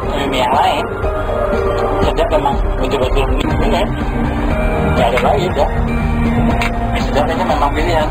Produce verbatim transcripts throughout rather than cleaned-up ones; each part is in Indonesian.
Mimi yang lain. Sedap memang betul-betul benar. Nggak ada lagi udah. Mie sedap ini memang pilihan.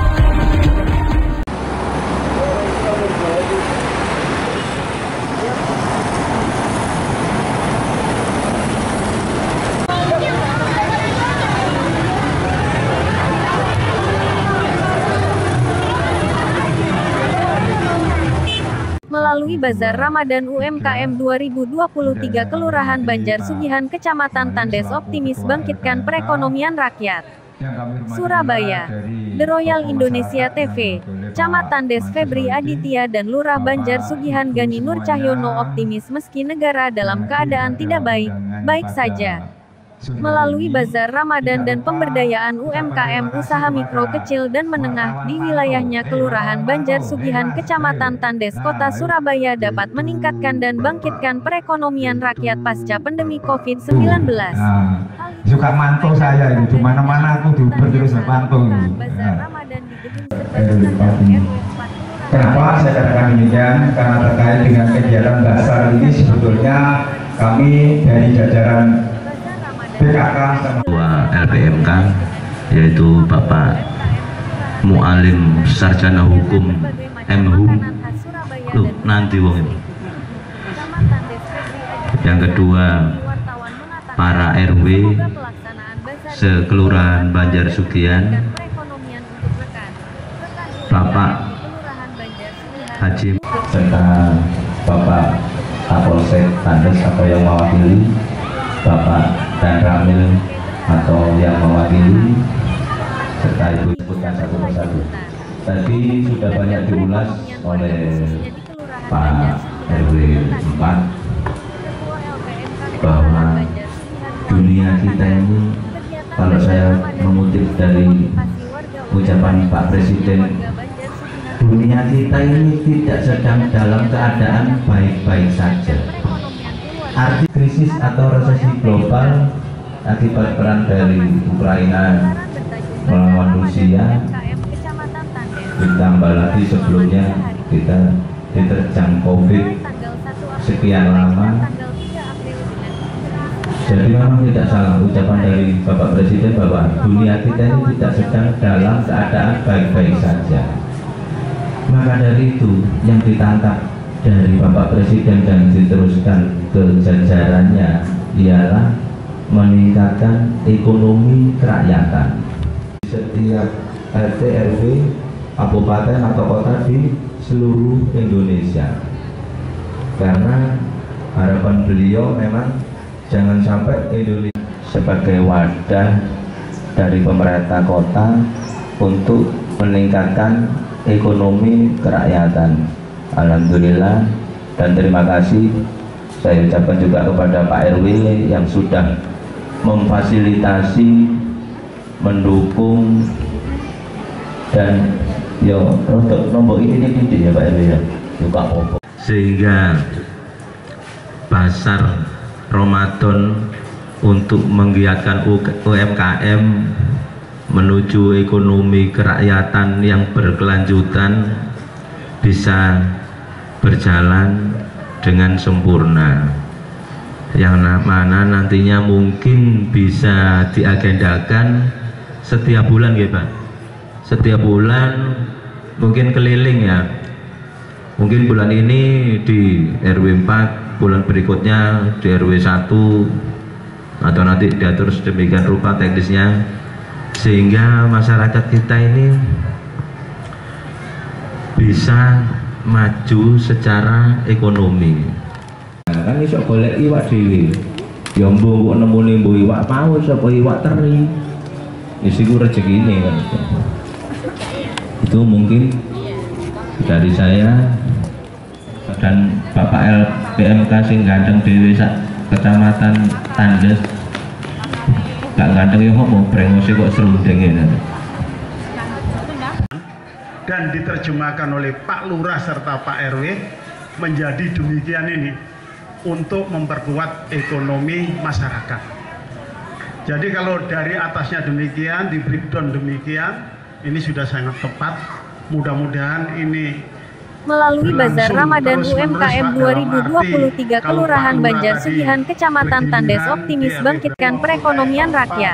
Melalui Bazar Ramadan U M K M dua ribu dua puluh tiga Kelurahan Banjar Sugihan Kecamatan Tandes optimis bangkitkan perekonomian rakyat. Surabaya, The Royal Indonesia T V, Camat Tandes Febri Aditya dan Lurah Banjar Sugihan Gani Nur Cahyono optimis meski negara dalam keadaan tidak baik-baik saja. Melalui Bazar Ramadan dan pemberdayaan U M K M usaha mikro kecil dan menengah di wilayahnya Kelurahan Banjar Sugihan Kecamatan Tandes Kota Surabaya dapat meningkatkan dan bangkitkan perekonomian rakyat pasca pandemi COVID sembilan belas. Nah, suka mantau saya ini, di mana-mana aku diuber terus mantau ini. Nah. Kenapa saya katakan demikian? Karena terkait dengan kegiatan Bazar ini sebetulnya kami dari jajaran B K K Ketua L P M K yaitu Bapak Mu'alim Sarjana Hukum M Hum Loh, nanti wong itu. Yang kedua para R W sekelurahan Banjar Sugihan, Bapak Haji serta Bapak Kapolsek Tandes atau yang mewakili, Bapak dan Ramil atau yang mewakili, serta ibu sebutkan satu persatu. Tadi sudah banyak diulas oleh Pak R W empat bahwa dunia kita ini, kalau saya mengutip dari ucapan Pak Presiden, dunia kita ini tidak sedang dalam keadaan baik-baik saja. Arti krisis atau resesi global akibat perang dari Ukraina melawan Rusia, ditambah lagi sebelumnya kita diterjang COVID sekian lama. Jadi memang tidak salah ucapan dari Bapak Presiden bahwa dunia kita ini tidak sedang dalam keadaan baik-baik saja. Maka dari itu yang ditangkap dari Bapak Presiden dan diteruskan ke jajarannya ialah meningkatkan ekonomi kerakyatan. Setiap R T R W, kabupaten atau kota di seluruh Indonesia. Karena harapan beliau memang jangan sampai Indonesia sebagai wadah dari pemerintah kota untuk meningkatkan ekonomi kerakyatan. Alhamdulillah dan terima kasih saya ucapkan juga kepada Pak R W yang sudah memfasilitasi, mendukung dan yo untuk nombor ini ini ya Pak R W ya juga sehingga Bazar Ramadan untuk menggiatkan U M K M menuju ekonomi kerakyatan yang berkelanjutan bisa berjalan dengan sempurna, yang mana nantinya mungkin bisa diagendakan setiap bulan ya Pak, setiap bulan mungkin keliling ya, mungkin bulan ini di R W empat, bulan berikutnya di R W satu, atau nanti diatur sedemikian rupa teknisnya sehingga masyarakat kita ini bisa maju secara ekonomi. Nah, kan iso golek iwak dhewe. Ya mbok nemune mbok iwak paus apa iwak teri. Wis iku rezekine kan. Itu mungkin dari saya dan Bapak L P M K sing gandeng dhewe sak Kecamatan Tandes. Gak gandeng yo ngomong brengose kok serundeng ngene. Dan diterjemahkan oleh Pak Lurah serta Pak R W menjadi demikian ini untuk memperkuat ekonomi masyarakat. Jadi kalau dari atasnya demikian, di breakdown demikian, ini sudah sangat tepat. Mudah-mudahan ini Melalui Bazar Ramadan U M K M dua ribu dua puluh tiga Kelurahan Banjar Sugihan Kecamatan Tandes optimis bangkitkan perekonomian rakyat.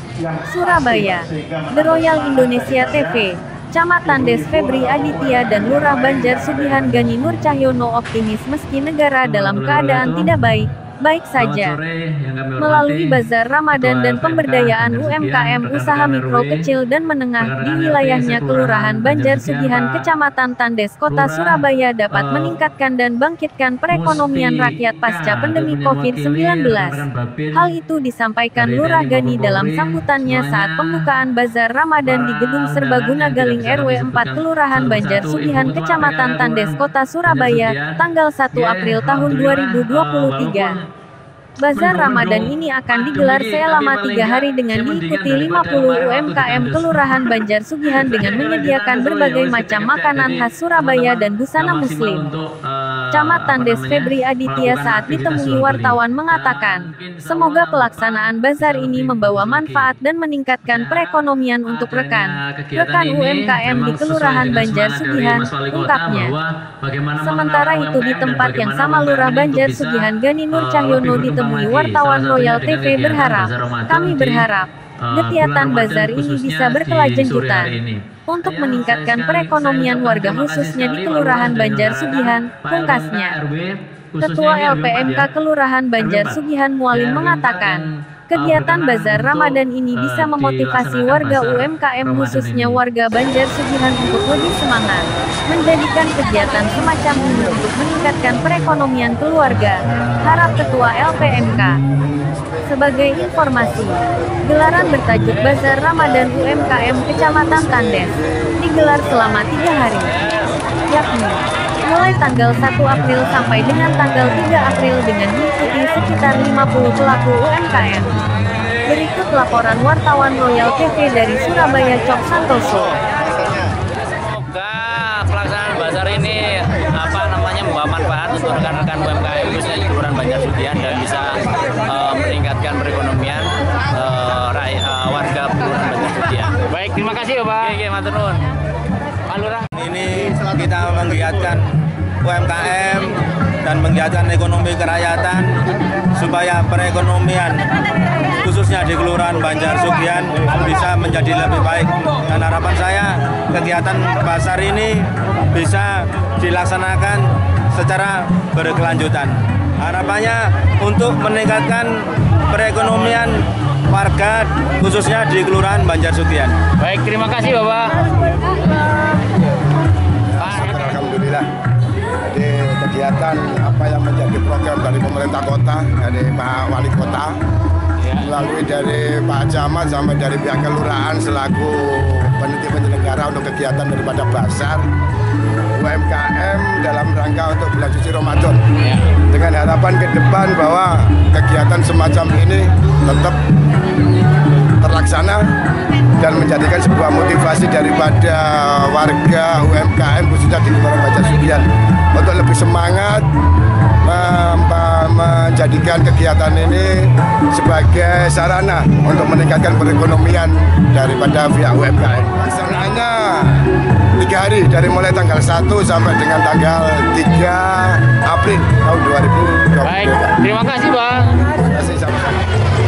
Surabaya, The Royal Indonesia T V, Camat Tandes Febri Aditya dan Lurah Banjar Sugihan Gani Nur Cahyono optimis meski negara dalam keadaan tidak baik, baik saja. Melalui Bazar Ramadan dan pemberdayaan U M K M usaha mikro kecil dan menengah di wilayahnya Kelurahan Banjar Sugihan Kecamatan Tandes Kota Surabaya dapat meningkatkan dan bangkitkan perekonomian rakyat pasca pandemi covid sembilan belas. Hal itu disampaikan Lurah Gani dalam sambutannya saat pembukaan Bazar Ramadan di Gedung Serbaguna Galing R W empat Kelurahan Banjar Sugihan Kecamatan Tandes Kota Surabaya, tanggal satu April tahun dua ribu dua puluh tiga. Bazar Ramadan ini akan digelar selama tiga hari dengan diikuti lima puluh U M K M Kelurahan Banjar Sugihan dengan menyediakan berbagai macam makanan khas Surabaya dan busana muslim. Camat Tandes Febri Aditya saat ditemui wartawan mengatakan, semoga pelaksanaan bazar ini membawa manfaat dan meningkatkan perekonomian untuk rekan rekan U M K M di Kelurahan Banjar Sugihan, ungkapnya. Sementara itu di tempat yang sama Lurah Banjar Sugihan Gani Nur Cahyono ditemui wartawan Royal T V berharap, kami berharap, kegiatan bazar ini bisa berkelanjutan untuk meningkatkan perekonomian warga khususnya di Kelurahan Banjar Sugihan, pungkasnya. Ketua L P M K Kelurahan Banjar Sugihan Mualim mengatakan, kegiatan Bazar Ramadan ini bisa memotivasi warga U M K M khususnya warga Banjar Sugihan untuk lebih semangat, menjadikan kegiatan semacam ini untuk meningkatkan perekonomian keluarga, harap Ketua L P M K. Sebagai informasi, gelaran bertajuk Bazar Ramadan U M K M Kecamatan Tandes digelar selama tiga hari, yakni mulai tanggal satu April sampai dengan tanggal tiga April dengan diikuti sekitar lima puluh pelaku U M K M. Berikut laporan wartawan Royal T V dari Surabaya Cok Santoso. Semoga pelaksanaan bazar ini apa namanya membawa manfaat untuk rekan-rekan U M K M khususnya di Kelurahan Banjar Sugihan dan bisa uh, meningkatkan perekonomian uh, rakyat, uh, warga Kelurahan Banjar Sugihan. Baik, terima kasih ya Pak. Oke, matur nuwun. Pak Lurah. Ini kita menggiatkan U M K M dan menggiatkan ekonomi kerakyatan supaya perekonomian khususnya di Kelurahan Banjar Sugihan bisa menjadi lebih baik. Dan harapan saya kegiatan pasar ini bisa dilaksanakan secara berkelanjutan. Harapannya untuk meningkatkan perekonomian warga khususnya di Kelurahan Banjar Sugihan. Baik, terima kasih Bapak. Alhamdulillah. Jadi kegiatan apa yang menjadi program dari pemerintah kota, dari Pak Wali Kota, melalui dari Pak Camat sampai dari pihak kelurahan selaku panitia penyelenggara untuk kegiatan daripada bazar U M K M dalam rangka untuk bulan suci Ramadan. Dengan harapan ke depan bahwa kegiatan semacam ini tetap terlaksana dan menjadikan sebuah motivasi daripada warga U M K M khususnya di Kelurahan Banjar Sugihan untuk lebih semangat menjadikan kegiatan ini sebagai sarana untuk meningkatkan perekonomian daripada pihak U M K M. Pelaksanaannya tiga hari dari mulai tanggal satu sampai dengan tanggal tiga April tahun dua ribu dua puluh tiga. Baik, terima kasih Pak. Terima kasih sama-sama.